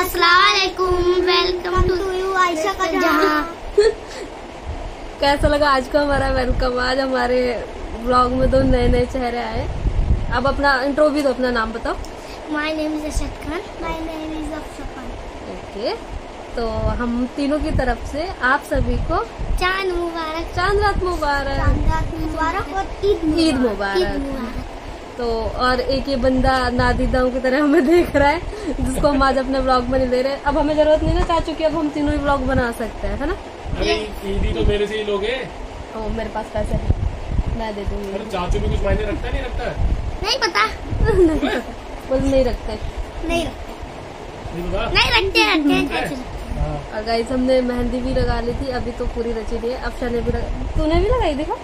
अस्सलामुअलैकुम, welcome to you Ayesha का जहां। कैसा लगा आज का हमारा वेलकम? आज हमारे ब्लॉग में दो नए नए चेहरे आए। अब अपना इंट्रो भी दो, अपना नाम बताओ। My name is Ashad Khan. My name is Afsa Khan. Okay, तो हम तीनों की तरफ से आप सभी को चांद मुबारक, चांद रात मुबारक, चांद रात मुबारक और ईद मुबारक। तो और एक ये बंदा नादीदाओं की तरह हमें देख रहा है, जिसको हम आज अपने ब्लॉग में नहीं ले रहे। अब हमें जरूरत नहीं ना चाचू की, अब हम तीनों ही ब्लॉग बना सकते हैं, है ना? अरे ईदी तो मेरे से ही लोगे। ओ, मेरे पास पैसे है, मैं दे दूंगी। अरे चाचू भी कुछ मायने रखता है नहीं रखता है? नहीं पता। बोल नहीं रखते, नहीं रखते। और गाइस हमने मेहंदी भी लगा ली थी, अभी तो पूरी रची नहीं है। अफशा ने भी तूने भी लगाई, देखो।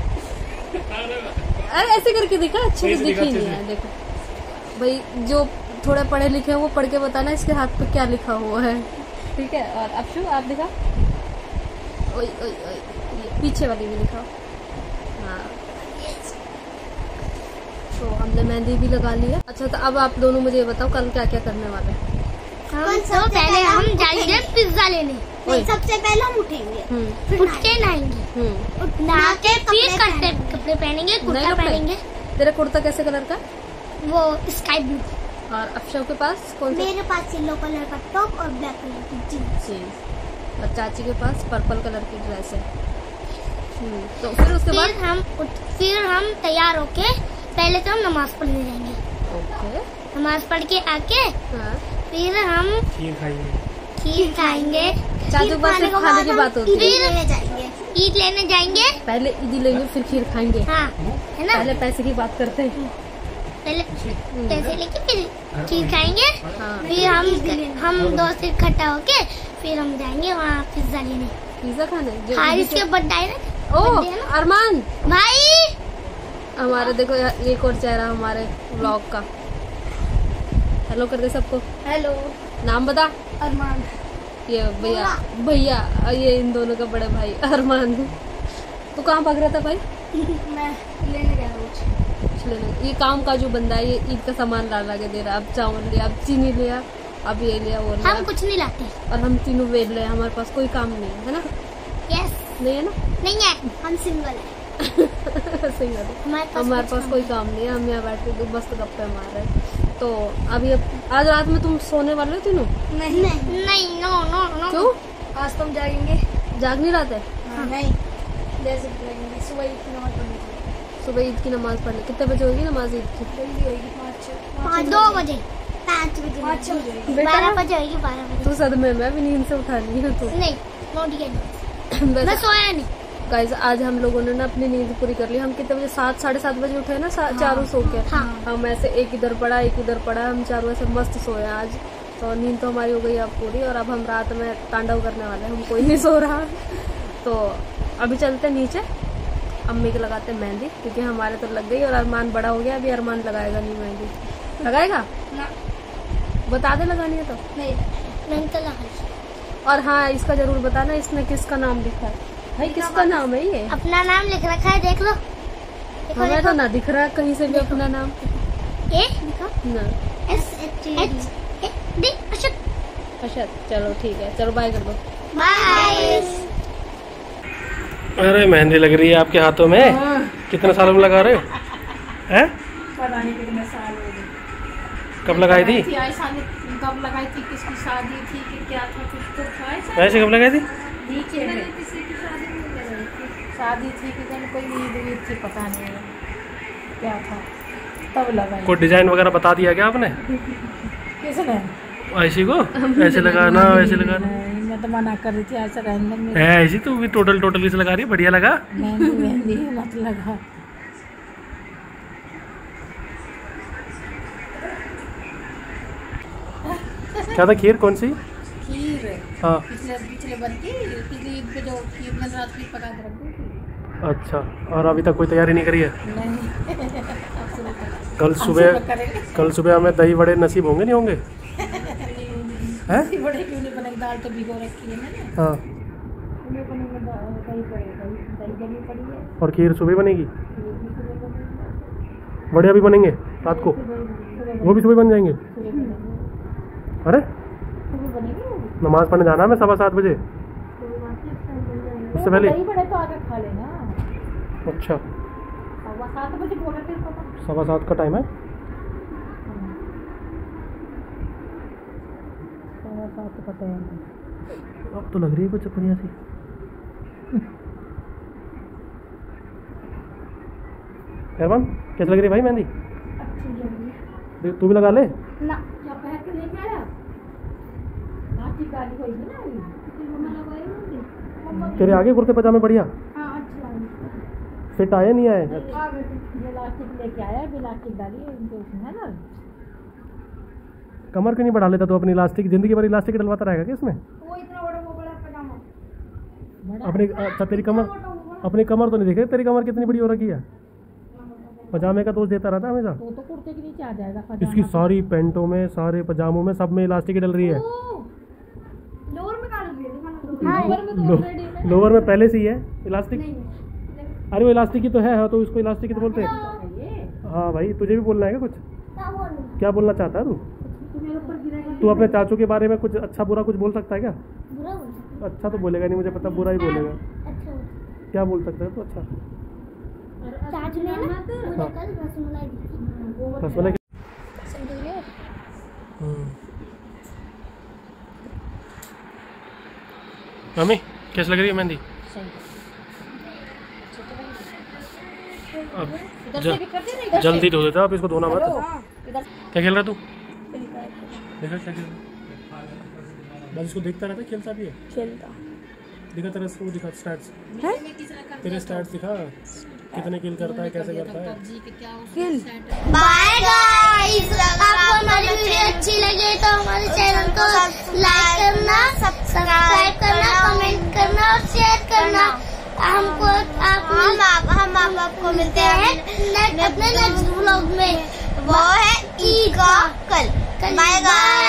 अरे ऐसे करके दिखा, अच्छे से दिखी नहीं है। देखो भाई, जो थोड़ा पढ़े लिखे हैं वो पढ़ के बताना इसके हाथ पे क्या लिखा हुआ है, ठीक है? और अफशु आप दिखा, ओए ओए ओए, पीछे वाली भी दिखाओ। हाँ, तो हमने मेहंदी भी लगा ली है। अच्छा, तो अब आप दोनों मुझे ये बताओ कल क्या क्या करने वाले हैं? तो पहले हम जाएंगे पिज्जा लेने। सबसे पहले हम उठेंगे, फिर उठ के नहाएंगे, नहा के फिर कपड़े पहनेंगे, कुर्ता पहनेंगे। तेरा कुर्ता कैसे कलर का? वो स्काई ब्लू। और अफशा के पास कौन सा? मेरे पास येलो कलर का टॉप और ब्लैक कलर की जीन्स। और चाची के पास पर्पल कलर की ड्रेस है। तो फिर उसके बाद फिर हम तैयार होके पहले तो हम नमाज पढ़ने जाएंगे। ओके, नमाज पढ़ के आके फिर हम खीर खाएंगे। चाचू के पास सिर्फ खाने की बात होती है। ईद लेने जाएंगे। पहले ईदी लेंगे फिर खीर खाएंगे। हाँ, है ना? पहले पैसे की बात करते हैं। पहले पैसे लेके फिर खीर खाएंगे। फिर हम दोस्त इकट्ठा होके फिर हम जाएंगे वहाँ पिज्जा लेने, पिज्जा खाने। हारिस के बर्थडे। ओ अरमान भाई, हमारे देखो एक और चेहरा हमारे ब्लॉग का। हेलो कर दे सबको। हेलो। नाम बता। अरमान। ये भैया ये इन दोनों का बड़े भाई अरमान। तू कहाँ भाग रहा था भाई? मैं लेने गया कुछ लेने। ये काम का जो बंदा है, ये ईद का सामान ला के दे रहा है। अब चावल लिया, अब चीनी लिया, अब ये लिया, वो लिया। हम कुछ नहीं लाते और हम तीनों वेल रहे, हमारे पास कोई काम नहीं है ना? यस। नहीं है ना? नहीं है, हम सिंगल है। सिंगल हमारे पास कोई काम नहीं है। हम यहाँ बैठ के बस गप्पे मार रहे हैं। तो अभी आज रात में तुम सोने वाले हो तीनों? नहीं नहीं, नो। क्यों? आज तुम जागेंगे। जाग नहीं रहा था? हाँ। नहीं, सुबह ईद की नमाज पढ़नी। सुबह ईद की नमाज पढ़नी। कितने बजे होगी नमाज ईद की? जल्दी होगी, 2 बजे, 5 बजे, 12 बजे होगी, 12 बजे। तू सदमे में भी नींद से उठा ली है तू? नहीं, मैं सोया नहीं। गाइस, आज हम लोगों ने ना अपनी नींद पूरी कर ली। हम कितने बजे? 7, 7:30 बजे उठे ना, चारों सो के। हम ऐसे एक इधर पड़ा एक उधर पड़ा, हम चारों ऐसे मस्त सोए आज। तो नींद तो हमारी हो गई अब पूरी। और अब हम रात में तांडव करने वाले हैं, हम कोई नहीं सो रहा। तो अभी चलते नीचे, अम्मी के लगाते मेहंदी, क्योंकि हमारे तो लग गई और अरमान बड़ा हो गया। अभी अरमान लगाएगा नहीं मेहंदी। लगाएगा ना? बता दे लगानी है तो। नहीं, मैंने तो लगा। और हाँ, इसका जरूर बताना इसने किसका नाम लिखा है भाई। किसका नाम है ये? अपना नाम लिख रखा है, देख लो। हमें तो ना दिख रहा है कहीं से भी अपना नाम। ना अशद। चलो ठीक है, चलो बाय कर दो। बाय। अरे मेहंदी लग रही है आपके हाथों में। कितने सालों में लगा रहे हो? हैं? पता नहीं कितने साल हो गए। कब लगाई थी? कब लगाई थी? किसकी शादी थी कि क्या था? कुछ तो था। ऐसे कब लगाई थी? नीचे में किसी की शादी थी कि कोई ईद थी, पता नहीं क्या था, तब लगाई। कोई डिजाइन वगैरह बता दिया क्या आपने? किसने? ऐसी को ऐसे लगाना, वैसे लगाना। मैं तो मना कर रही थी, ऐसा रहने है ऐसी। तो भी टोटल किसे लगा रही है? बढ़िया लगा। मेहंदी मत लगा। क्या था? खीर कौन सी? खीर। हाँ, पिछले बनती, पिछली ईद पे जो खीर मैंने रात में पका के रख दी थी। अच्छा। और अभी तक कोई तैयारी नहीं करी है? नहीं। कल सुबह हमें दही बड़े नसीब होंगे नहीं होंगे? हैं? बड़े क्यों नहीं बने? दाल तो भिगो रखी है मैंने। हाँ। और खीर सुबह बनेगी? बड़े अभी बनेंगे रात को? वो भी सुबह बन जाएंगे? अरे नमाज पढ़ने जाना है मैं 7:15 बजे। उससे पहले नहीं पड़े तो आगे खा लेना। अच्छा 7:15 बजे बोला तेरे को। 7:15 का टाइम है। 7:15 का टाइम। अब तो लग रही है कुछ बढ़िया सी। खैरमान कैसे लग रही है भाई मेहंदी? तू भी लगा ले ना। तेरे आगे कुर्ते पजामे बढ़िया फिट आए नहीं आए? लेके आया इलास्टिक डाली है ना। कमर क्यों नहीं बढ़ा लेता तो अपनी इलास्टिक जिंदगी भर इलास्टिक डलवाता रहेगा क्या इसमें? वो इतना बड़ा पजामा अपनी अच्छा तेरी कमर अपनी कमर तो नहीं देखे तेरी कमर कितनी बड़ी हो रखी है। पजामे का दोष देता रहता हमेशा। तो कुर्ते के नीचे आ जाएगा। इसकी सारी पैंटों में सारे पजामों में सब में इलास्टिक डल रही है। लोअर में कहाँ लग रही है? लोअर में पहले से ही है इलास्टिक। अरे वो इलास्टिक ही तो है तो उसको इलास्टिक ही तो बोलते हैं। हाँ भाई तुझे भी बोलना है क्या कुछ? क्या बोलना चाहता है तू अपने चाचू के बारे में कुछ अच्छा बुरा कुछ बोल सकता है क्या? अच्छा तो बोलेगा नहीं मुझे पता, बुरा ही बोलेगा। क्या बोल सकता है तो अच्छा? चाचू ने ना कल रसमलाई दी। रसमलाई मम्मी कैसी लग रही है मेहंदी? अब जल्दी धो देता अब इसको धोना मत। क्या खेल रहा तू? देखा क्या खेल रहा? बस इसको देखता रहता खेलता भी है। खेलता दिखा तेरा वो दिखा स्टैट्स तेरे स्टैट्स दिखा कितने किल करता है कैसे करता है। बाय गाइस, आपको हमारी वीडियो अच्छी लगे तो हमारे चैनल को लाइक करना, सब्सक्राइब करना, कमेंट करना और शेयर करना। हमको हम आपको मिलते हैं अपने नेक्स्ट व्लॉग में। वो है ईद का कल। Bye guys.